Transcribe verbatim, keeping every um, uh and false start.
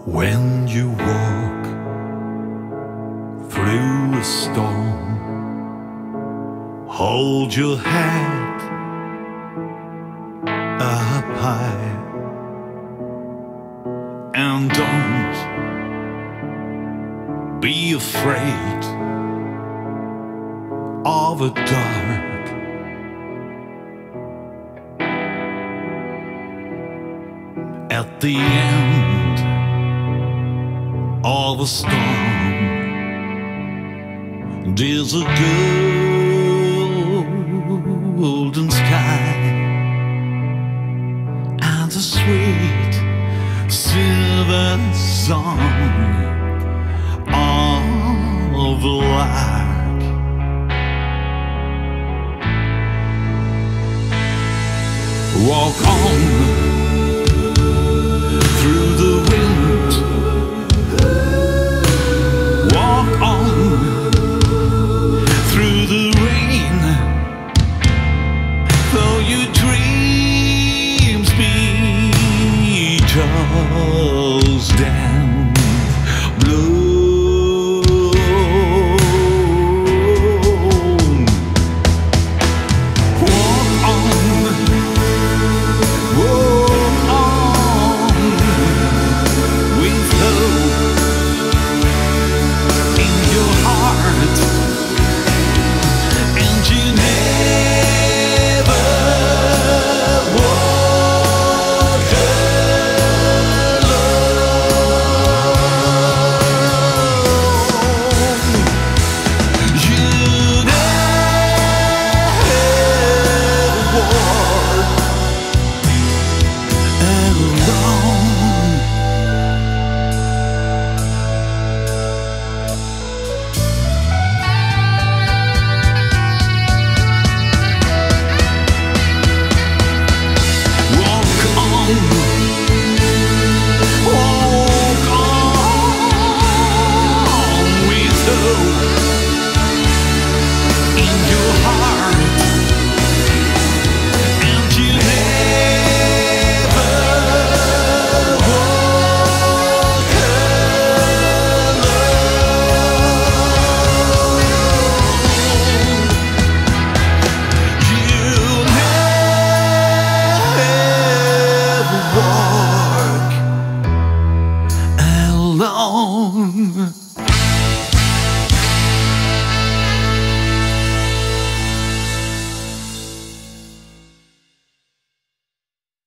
When you walk through a storm, hold your head up high and don't be afraid of the dark. At the end of a storm, there's a golden sky and a sweet silver song of the lark. Walk on through the wind